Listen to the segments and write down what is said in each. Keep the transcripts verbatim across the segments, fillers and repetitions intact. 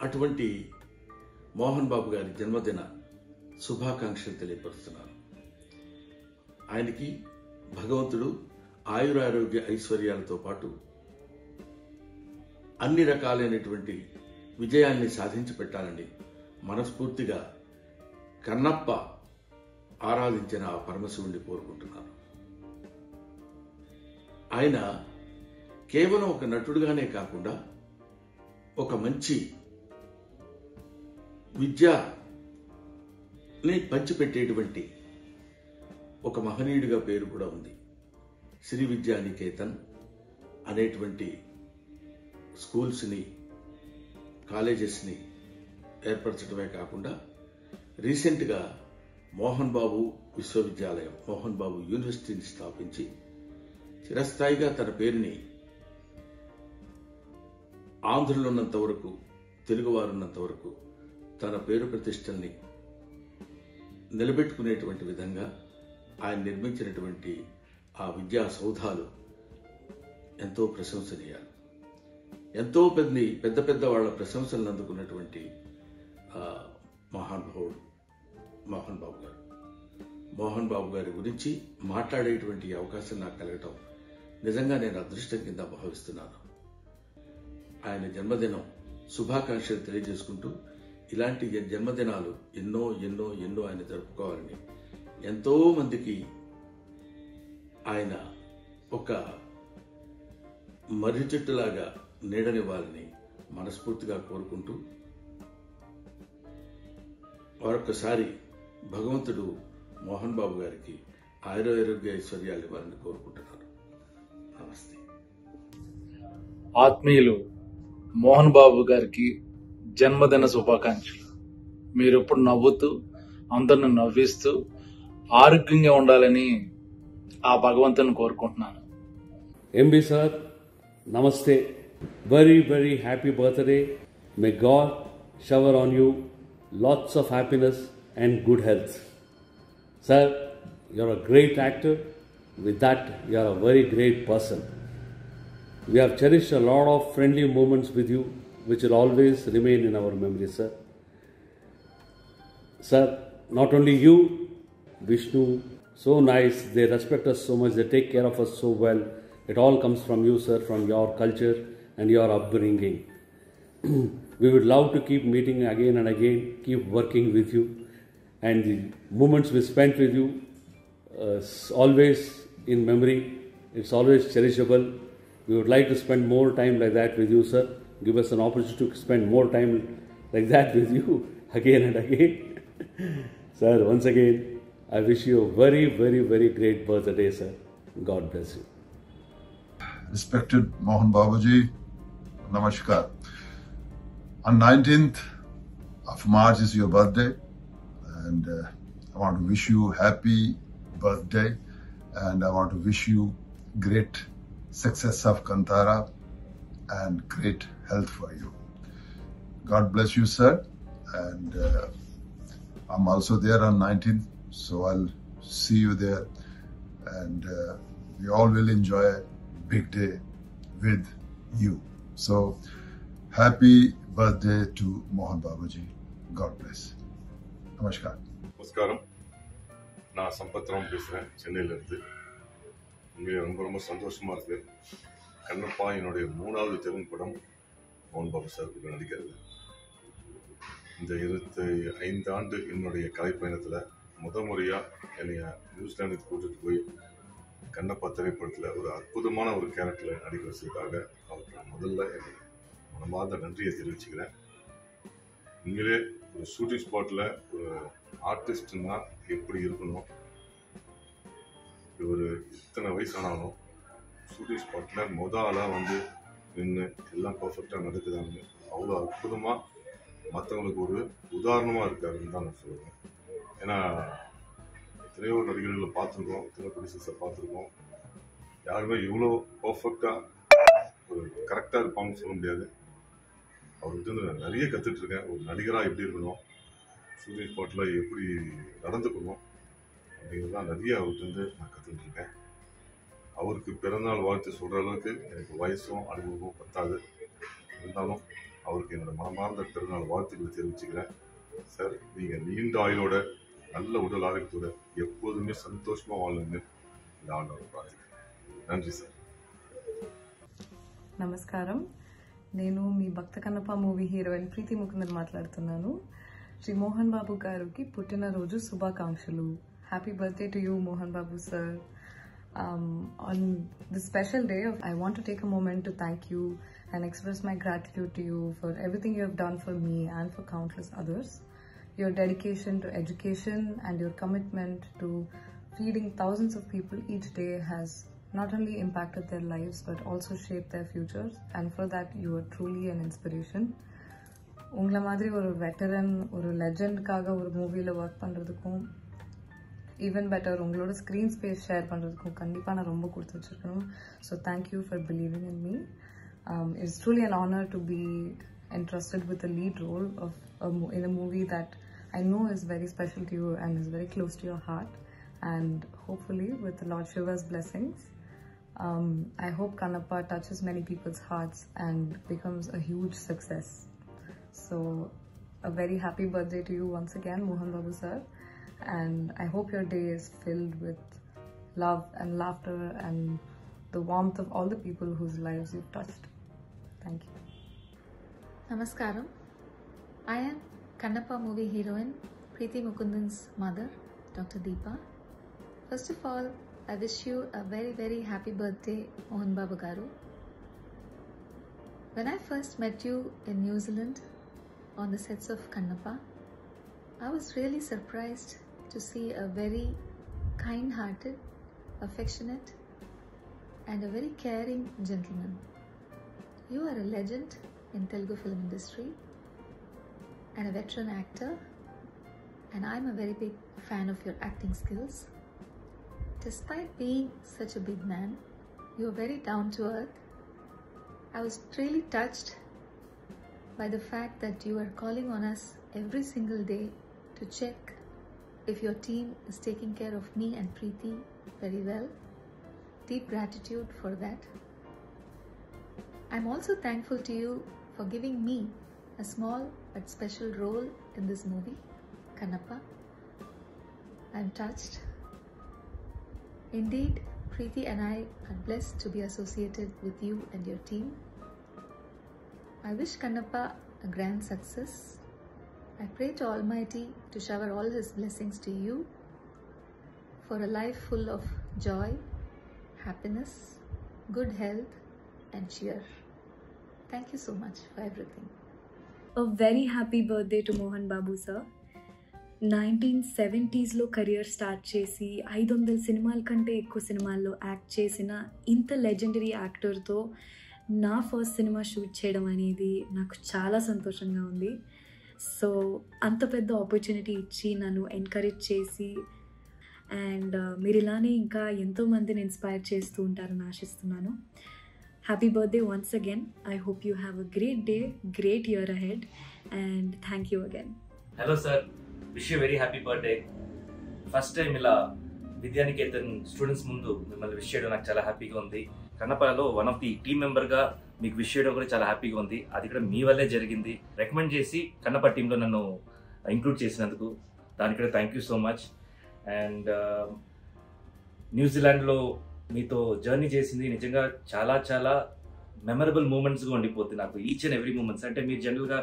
అటువంటి మోహన్ బాబు గారి జన్మదిన శుభాకాంక్షలు తెలియపరుస్తున్నాను. ఆయనకి భగవంతుడు ఆయురారోగ్య ఐశ్వర్యాలతో పాటు అన్ని రకాలైనటువంటి విజయాన్ని సాధించి పెట్టాలని మనస్ఫూర్తిగా కన్నప్ప ఆరాధించిన ఆ పరమశివుణ్ణి కోరుకుంటున్నాను. ఆయన కేవలం ఒక నటుడుగానే కాకుండా ఒక మంచి విద్యని పంచిపెట్టేటువంటి ఒక మహనీయుడిగా పేరు కూడా ఉంది. శ్రీ విద్యానికేతన్ అనేటువంటి స్కూల్స్ని, కాలేజెస్ని ఏర్పరచడమే కాకుండా రీసెంట్గా మోహన్ బాబు విశ్వవిద్యాలయం, మోహన్ బాబు యూనివర్సిటీని స్థాపించి చిరస్థాయిగా తన పేరుని ఆంధ్రులున్నంత వరకు, తెలుగువారున్నంత వరకు తన పేరు ప్రతిష్టల్ని నిలబెట్టుకునేటువంటి విధంగా ఆయన నిర్మించినటువంటి ఆ విద్యా సౌధాలు ఎంతో ప్రశంసనీయాలు. ఎంతో పెద్ద పెద్ద పెద్ద వాళ్ళ ప్రశంసలను అందుకున్నటువంటి మహానుభావుడు మోహన్ బాబు గారు. మోహన్ బాబు గారి గురించి మాట్లాడేటువంటి అవకాశం నాకు కలగటం నిజంగా నేను అదృష్టం కింద భావిస్తున్నాను. ఆయన జన్మదినం శుభాకాంక్షలు తెలియజేసుకుంటూ ఇలాంటి జన్మదినాలు ఎన్నో ఎన్నో ఎన్నో ఆయన జరుపుకోవాలని, ఎంతో మందికి ఆయన ఒక మర్రి చెట్టులాగా నీడనివ్వాలని మనస్ఫూర్తిగా కోరుకుంటూ మరొకసారి భగవంతుడు మోహన్ బాబు గారికి ఆయురారోగ్య ఐశ్వర్యాలు ఇవ్వాలని కోరుకుంటున్నాను. నమస్తే. ఆత్మీయులు మోహన్ బాబు గారికి జన్మదిన శుభాకాంక్షలు. మీరు ఎప్పుడు నవ్వుతూ అందరిని నవ్విస్తూ ఆరోగ్యంగా ఉండాలని ఆ భగవంతుని కోరుకుంటున్నాను. ఎంబీ సార్, నమస్తే. Very very happy birthday. May God shower on you lots of happiness and good health. Sir, you're a great actor. With that, you're a very great person. We have cherished a lot of friendly moments with you, which will always remain in our memory, sir. Sir, not only you, Vishnu, so nice. They respect us so much. They take care of us so well. It all comes from you, sir, from your culture and your upbringing. We would love to keep meeting again and again, keep working with you, and the moments we spent with you uh, always in memory. It's always cherishable. We would like to spend more time like that with you, sir. Give us an opportunity to spend more time like that with you again and again. Sir, once again, I wish you a very, very, very great birthday, sir. God bless you. Respected Mohan Babuji, Namaskar. On nineteenth of March is your birthday, and uh, I want to wish you happy birthday, and I want to wish you great success of Kantara and great health for you. God bless you, sir, and uh, I'm also there on nineteenth, so I'll see you there, and uh, we all will enjoy a big day with you. So, happy birthday to Mohan Babuji. God bless. Namaskar. Namaskaram. நான் சம்பத்ராம் பேசுகிறேன், சென்னையிலேருந்து. உண்மையிலே ரொம்ப ரொம்ப சந்தோஷமாக இருக்குது. கண்ணப்பா என்னுடைய மூணாவது தெலுங்கு படம் மோகன் பாபு சார் கூட நடிக்கிறது. இந்த இருபத்தி ஐந்து ஆண்டு என்னுடைய கலைப்பயணத்தில் முத முறையாக என்னை நியூசிலாந்துக்கு கூட்டிகிட்டு போய் கண்ணப்பா திரைப்படத்தில் ஒரு அற்புதமான ஒரு கேரக்டரில் நடிக்க வச்சதுக்காக அவருக்கு நான் முதல்ல என்னை மனமார்ந்த நன்றியை தெரிவிச்சுக்கிறேன். உண்மையிலே ஒரு ஷூட்டிங் ஸ்பாட்டில் ஒரு ஆர்டிஸ்ட்னா எப்படி இருக்கணும், இவர் இத்தனை வயசானாலும் ஷூட்டிங் ஸ்பாட்டில் மொதல் ஆளாக வந்து நின்று எல்லாம் பர்ஃபெக்டாக நடக்குதாங்க. அவ்வளோ அற்புதமாக மற்றவங்களுக்கு ஒரு உதாரணமாக இருக்காருன்னு தான் நான் சொல்லுவேன். ஏன்னா எத்தனையோ நடிகர்களை பார்த்துருக்கோம், எத்தனை ப்ரொடியூசர்ஸை பார்த்துருக்கோம். யாருமே இவ்வளோ பர்ஃபெக்டாக ஒரு கரெக்டாக இருப்பாங்கன்னு சொல்ல முடியாது. அவர்கிட்ட வந்து நிறைய கற்றுட்ருக்கேன். ஒரு நடிகராக எப்படி இருக்கணும், ஷூட்டிங் ஸ்பாட்டில் எப்படி நடந்துக்கணும் அப்படிங்கிறதுலாம் நிறைய அவர்கிட்ட நான் கற்றுட்ருக்கேன். அவருக்கு பிறந்தநாள் வாழ்த்து சொல்கிற அளவுக்கு எனக்கு வயசும் அனுபவமும் பத்தாது. இருந்தாலும் அவருக்கு அவருக்கு என்னோட மனமார்ந்த திருநாள் வாழ்த்துக்களை தெரிவிச்சுக்கிறேன். சார், நீங்கள் நீண்ட ஆயுளோட நல்ல உடல் ஆரோக்கியத்தோட எப்போதுமே சந்தோஷமாக வாழணும்னு இந்த ஆண்டோட பிரார்த்திக்கிறேன். நன்றி சார். నమస్కారం. నేను మీ భక్త కన్నప్ప మూవీ హీరోయిన్ ప్రీతి ముకుందన్ మాట్లాడుతున్నాను. శ్రీ మోహన్ బాబు గారికి పుట్టినరోజు శుభాకాంక్షలు. Happy birthday to you Mohan Babu sir. Um, on this special day, I want to take a moment to thank you and express my gratitude to you for everything you have done for me and for countless others. Your dedication to education and your commitment to feeding thousands of people each day has not only impacted their lives but also shaped their futures, and for that you are truly an inspiration. உங்களை மாதிரி ஒரு veteran, ஒரு லெஜெண்ட்காக ஒரு மூவியில் work பண்ணுறதுக்கும், even better உங்களோட screen space share பண்ணுறதுக்கும் கண்டிப்பாக நான் ரொம்ப கொடுத்து வச்சுருக்கணும். So thank you for believing in me. It's truly an honour to be entrusted with the lead role of a, in a movie that I know is very special to you and is very close to your heart, and hopefully with the Lord Shiva's blessings, um, I hope Kannappa touches many people's hearts and becomes a huge success. So a very happy birthday to you once again, Mohan Babu sir, and I hope your day is filled with love and laughter and the warmth of all the people whose lives you've touched. Thank you. Namaskaram. I am Kannappa movie heroine Preeti Mukundan's mother, Doctor Deepa. First of all, I wish you a very very happy birthday, Mohan Babu Garu. When I first met you in New Zealand on the sets of Kannappa, I was really surprised to see a very kind-hearted, affectionate and a very caring gentleman. You are a legend in Telugu film industry and a veteran actor, and I'm a very big fan of your acting skills. Despite being such a big man, you are very down to earth. I was really touched by the fact that you are calling on us every single day to check if your team is taking care of me and Preeti very well. Deep gratitude for that. I'm also thankful to you for giving me a small but special role in this movie, Kannappa. I'm touched. Indeed, Preeti and I are blessed to be associated with you and your team. I wish Kannappa a grand success. I pray to Almighty to shower all His blessings to you for a life full of joy, happiness, good health and cheer. Thank you so much for everything. A very happy birthday to Mohan Babu sir. Nineteen సెవెంటీస్లో career start చేసి ఐదు వందల సినిమాల కంటే ఎక్కువ సినిమాల్లో act చేసిన ఇంత లెజెండరీ యాక్టర్తో నా ఫస్ట్ సినిమా షూట్ చేయడం అనేది నాకు చాలా సంతోషంగా ఉంది. సో అంత పెద్ద ఆపర్చునిటీ ఇచ్చి నన్ను ఎంకరేజ్ చేసి అండ్ మీరు ఇలానే ఇంకా ఎంతోమందిని ఇన్స్పైర్ చేస్తూ ఉంటారని ఆశిస్తున్నాను. Happy birthday once again. I hope you have a great day, great year ahead, and thank you again. Hello sir, wish you a very happy birthday. First time ila Vidyaniketan students mundu mimmalni wish cheyadam నాకు చాలా హ్యాపీగా ఉంది. కన్నప్పలో one of the team member గా మీకు wish చేయడం కూడా చాలా హ్యాపీగా ఉంది. అది కూడా మీ వల్లే జరిగింది. రికమెండ్ చేసి కన్నప్ప టీంలో నన్ను ఇంక్లూడ్ చేసినందుకు దానికి కూడా thank you so much. And న్యూజిలాండ్లో మీతో జర్నీ చేసింది నిజంగా చాలా చాలా మెమరబుల్ మూమెంట్స్గా ఉండిపోతుంది నాకు. ఈచ్ అండ్ ఎవ్రీ మూమెంట్స్ అంటే మీరు జనరల్గా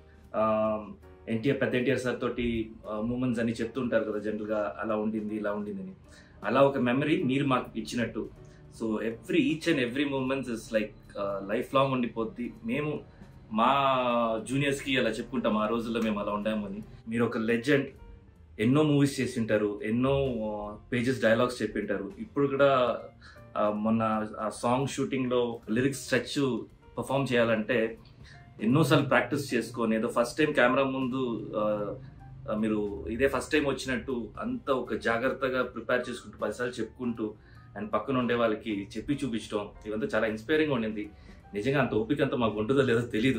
ఎన్టీఆర్ పెద్ద ఎన్టీఆర్ సార్ తోటి మూమెంట్స్ అని చెప్తుంటారు కదా జనరల్గా, అలా ఉండింది ఇలా ఉండింది అని. అలా ఒక మెమరీ మీరు మాకు ఇచ్చినట్టు. So every each and every moments is like life long ఉండిపోద్ది. మేము మా జూనియర్స్కి అలా చెప్పుకుంటాం ఆ రోజుల్లో మేము అలా ఉండామని. మీరు ఒక లెజెండ్, ఎన్నో మూవీస్ చేసి ఉంటారు, ఎన్నో పేజెస్ డైలాగ్స్ చెప్పి ఉంటారు. ఇప్పుడు కూడా మొన్న ఆ సాంగ్ షూటింగ్లో లిరిక్స్ స్ట్రెచ్ పర్ఫామ్ చేయాలంటే ఎన్నోసార్లు ప్రాక్టీస్ చేసుకొని ఏదో ఫస్ట్ టైం కెమెరా ముందు మీరు ఇదే ఫస్ట్ టైం వచ్చినట్టు అంత ఒక జాగ్రత్తగా ప్రిపేర్ చేసుకుంటూ పదిసార్లు చెప్పుకుంటూ అండ్ పక్కన ఉండే వాళ్ళకి చెప్పి చూపించడం ఇవంతా చాలా ఇన్స్పైరింగ్ ఉండింది. నిజంగా అంత ఓపిక అంతా మాకు ఉంటుందో లేదో తెలీదు.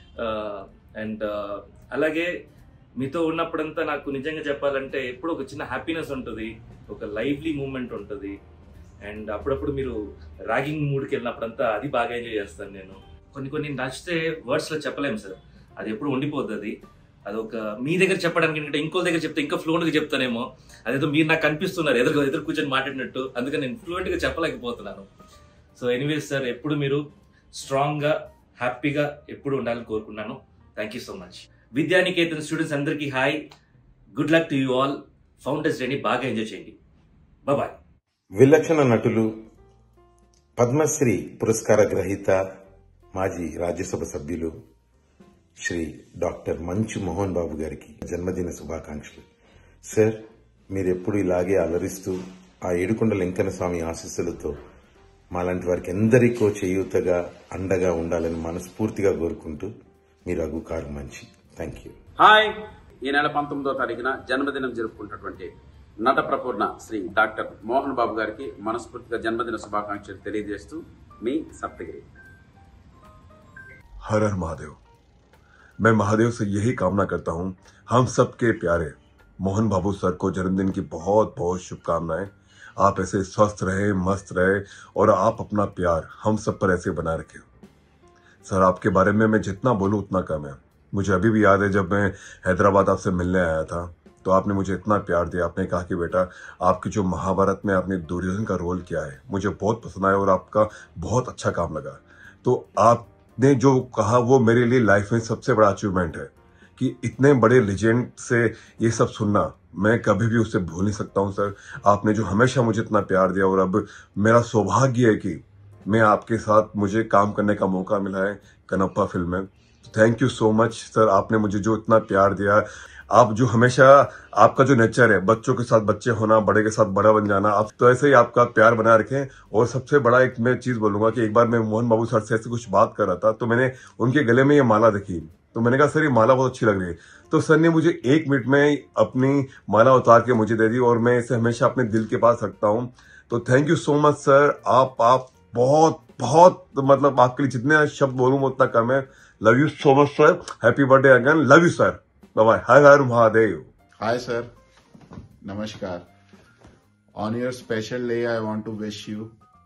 అండ్ అలాగే మీతో ఉన్నప్పుడంతా నాకు నిజంగా చెప్పాలంటే ఎప్పుడు ఒక చిన్న హ్యాపీనెస్ ఉంటుంది, ఒక లైవ్లీ మూమెంట్ ఉంటుంది. అండ్ అప్పుడప్పుడు మీరు ర్యాగింగ్ మూడ్కి వెళ్ళినప్పుడంతా అది బాగా ఎంజాయ్ చేస్తాను నేను. కొన్ని కొన్ని నచ్చితే వర్డ్స్లో చెప్పలేము సార్. అది ఎప్పుడు ఉండిపోద్ది. అది అదొక మీ దగ్గర చెప్పడానికి ఎందుకంటే ఇంకో దగ్గర చెప్తే ఇంకా ఫ్లూయెంట్గా చెప్తానేమో, అదేదో మీరు నాకు కనిపిస్తున్నారు ఎదురు ఎదురు కూర్చొని మాట్లాడినట్టు, అందుకని నేను ఫ్లూయెంట్గా చెప్పలేకపోతున్నాను. సో ఎనీవేస్ సార్, ఎప్పుడు మీరు స్ట్రాంగ్గా హ్యాపీగా ఎప్పుడు ఉండాలని కోరుకున్నాను. Thank you so much. Vidyanikethan students అందరికీ hi, good luck to you all. Founders డేని బాగా ఎంజాయ్ చేయండి. బాయ్. విలక్షణ నటులు, పద్మశ్రీ పురస్కార గ్రహీత, మాజీ రాజ్యసభ సభ్యులు శ్రీ డాక్టర్ మంచు మోహన్ బాబు గారికి జన్మదిన శుభాకాంక్షలు. సార్, మీరెప్పుడు ఇలాగే అలరిస్తూ ఆ ఏడుకొండల వెంకన్న స్వామి ఆశీస్సులతో మాలాంటి వారికి ఎందరికో చేయూతగా అండగా ఉండాలని మనస్ఫూర్తిగా కోరుకుంటూ మీ Raghu Karumanchi. Thank you. Hi. ఈ నెల పంతొమ్మిదో తారీఖున జన్మదినం జరుపుకుంటున్నటువంటి నట ప్రపూర్ణ శ్రీ డాక్టర్ మోహన్ బాబు గారికి మనస్ఫూర్తిగా జన్మదిన శుభాకాంక్షలు తెలియజేస్తూ మీ సప్తగిరి. हर हर महादेव. मैं महादेव से यही कामना करता हूं, हम सबके प्यारे मोहन बाबू सर को जन्मदिन की बहुत बहुत शुभकामनाएं. आप ऐसे स्वस्थ रहे, मस्त रहे और आप अपना प्यार हम सब पर ऐसे बनाए रखें. सर, आपके बारे में मैं जितना बोलूं उतना कम है. मुझे अभी भी याद है जब मैं हैदराबाद आपसे मिलने आया था तो आपने मुझे इतना प्यार दिया. आपने कहा कि बेटा, आपकी जो महाभारत में आपने दुर्योधन का रोल किया है मुझे बहुत पसंद आया और आपका बहुत अच्छा काम लगा. तो आपने जो कहा वो मेरे लिए लाइफ में सबसे बड़ा अचीवमेंट है कि इतने बड़े लेजेंड से ये सब सुनना मैं कभी भी उससे भूल नहीं सकता हूँ. सर, आपने जो हमेशा मुझे इतना प्यार दिया और अब मेरा सौभाग्य है कि मैं आपके साथ मुझे काम करने का मौका मिला है कनप्पा फिल्म में. Thank you so much sir. आपने मुझे जो इतना प्यार दिया, आप जो हमेशा आपका जो नेचर है बच्चों के साथ बच्चे होना, बड़े के साथ बड़ा बन जाना, आप तो ऐसे ही आपका प्यार बनाए रखें. और सबसे बड़ा एक मैं चीज बोलूंगा कि एक बार मैं मोहन बाबू सर से ऐसे कुछ बात कर रहा था तो मैंने उनके गले में ये माला देखी तो मैंने कहा सर ये माला बहुत अच्छी लग रही है. तो सर ने मुझे एक मिनट में अपनी माला उतार के मुझे दे दी और मैं इसे हमेशा अपने दिल के पास रखता हूँ. तो thank you so much sir. आप आप बहुत बहुत मतलब आपके लिए जितने शब्द बोलूँ उतना कम है. Love you so much sir. Happy birthday again. Love you sir. Bye. हर हर Mahadev. Hi sir, Namaskar. On your special day, I want to wish you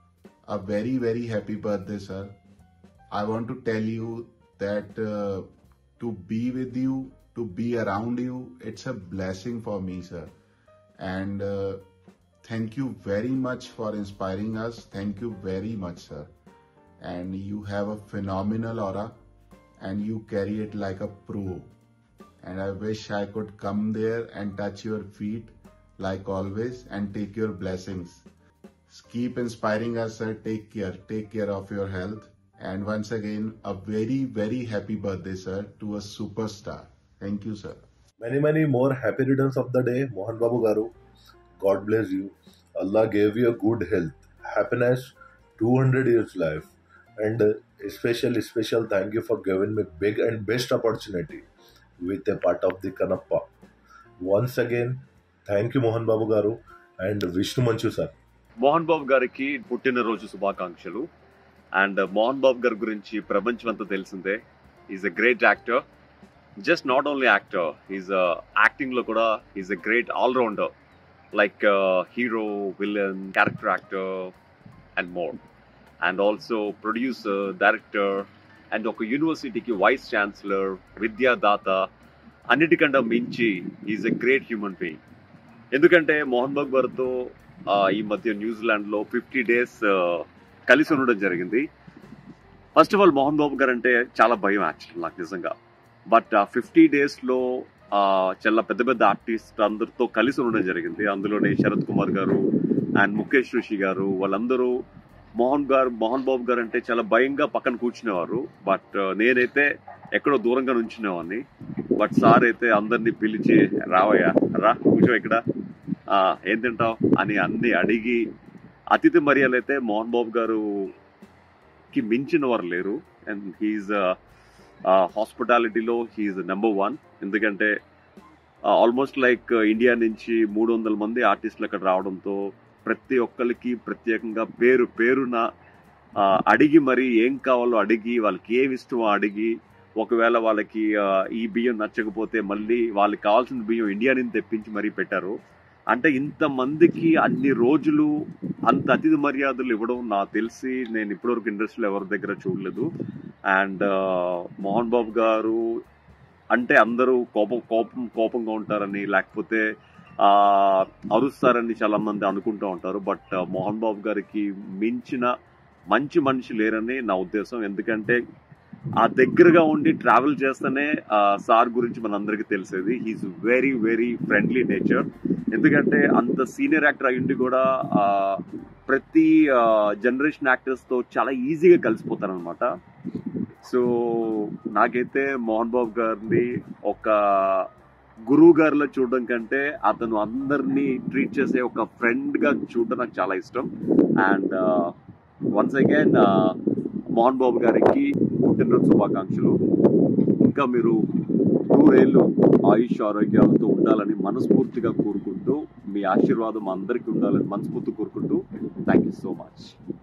a very very happy birthday, sir. I want to tell you that uh, to be with you, to be around you, it's a blessing for me, sir. And uh, thank you very much for inspiring us. Thank you very much, sir. And you have a phenomenal aura, and you carry it like a pro. And I wish I could come there and touch your feet like always and take your blessings. Keep inspiring us, sir. Take care. Take care of your health. And once again, a very, very happy birthday, sir, to a superstar. Thank you, sir. Many, many more happy returns of the day, Mohan Babu Garu. God bless you. Allah gave you a good health, happiness, two hundred years life. And uh, special, special thank you for giving me big and best opportunity with a part of the Kanappa. Once again, thank you Mohan Babu Garu and Vishnu Manchu sir. Mohan Babu గారికి పుట్టినరోజు శుభాకాంక్షలు. And Mohan Babu గారి గురించి ప్రపంచం అంతా తెలిసిందే. Is a great actor. Just not only actor, is acting లో కూడా is a great allrounder, like hero, villain, character actor and more. And also producer, director and ఒక యూనివర్సిటీకి వైస్ ఛాన్సలర్, విద్యాదాత, అన్నిటికంటే మించి is a great human being. ఎందుకంటే మోహన్ బాబు గారితో ఈ మధ్య న్యూజిలాండ్లో ఫిఫ్టీ డేస్ కలిసి ఉండడం జరిగింది. First of all Mohan Babu గారు అంటే చాలా భయం యాక్చువల్ నాకు నిజంగా. బట్ ఆ ఫిఫ్టీ డేస్లో చాలా పెద్ద పెద్ద ఆర్టిస్ట్ అందరితో కలిసి ఉండడం జరిగింది. అందులోనే శరత్ కుమార్ గారు అండ్ ముఖేష్ ఋషి గారు, వాళ్ళందరూ మోహన్ గారు మోహన్ బాబు గారు అంటే చాలా భయంగా పక్కన కూర్చునేవారు. బట్ నేనైతే ఎక్కడో దూరంగా నుంచునేవాడిని. బట్ సార్ అయితే అందరినీ పిలిచి రావయ్యా, రా కూర్చో, ఇక్కడ ఏం తింటావు అని అన్ని అడిగి, అతిథి మర్యాదలు అయితే మోహన్ బాబు గారుకి మించిన వారు లేరు. అండ్ హీఈస్ హాస్పిటాలిటీలో హీఈస్ నెంబర్ వన్. ఎందుకంటే ఆల్మోస్ట్ లైక్ ఇండియా నుంచి మూడు వందల మంది ఆర్టిస్టులు అక్కడ రావడంతో ప్రతి ఒక్కరికి ప్రత్యేకంగా పేరు పేరున అడిగి మరి ఏం కావాలో అడిగి, వాళ్ళకి ఏమి ఇష్టమో అడిగి, ఒకవేళ వాళ్ళకి ఈ బియ్యం నచ్చకపోతే మళ్ళీ వాళ్ళకి కావాల్సిన బియ్యం ఇండియా నుంచి తెప్పించి మరీ పెట్టారు. అంటే ఇంతమందికి అన్ని రోజులు అంత అతిథి మర్యాదలు ఇవ్వడం నాకు తెలిసి నేను ఇప్పటివరకు ఇండస్ట్రీలో ఎవరి దగ్గర చూడలేదు. అండ్ మోహన్ బాబు గారు అంటే అందరూ కోపం కోపం కోపంగా ఉంటారని, లేకపోతే ఆ అరుస్తారని చాలా మంది అనుకుంటూ ఉంటారు. బట్ మోహన్ బాబు గారికి మించిన మంచి మనిషి లేరని నా ఉద్దేశం. ఎందుకంటే ఆ దగ్గరగా ఉండి ట్రావెల్ చేస్తేనే సార్ గురించి మనందరికీ తెలిసేది. He is very very friendly nature. ఎందుకంటే అంత సీనియర్ యాక్టర్ అయ్యుండి కూడా ప్రతి జనరేషన్ యాక్టర్స్తో చాలా ఈజీగా కలిసిపోతారనమాట. సో నాకైతే మోహన్ బాబు గారిని ఒక గురువు గారిలో చూడడం కంటే అతను అందరినీ ట్రీట్ చేసే ఒక ఫ్రెండ్గా చూడడం నాకు చాలా ఇష్టం. And once again Mohan Babu గారికి పుట్టినరోజు శుభాకాంక్షలు. ఇంకా మీరు నూరేళ్ళు ఆయుష్ ఆరోగ్యాలతో ఉండాలని మనస్ఫూర్తిగా కోరుకుంటూ, మీ ఆశీర్వాదం అందరికీ ఉండాలని మనస్ఫూర్తి కోరుకుంటూ థ్యాంక్ యూ సో మచ్.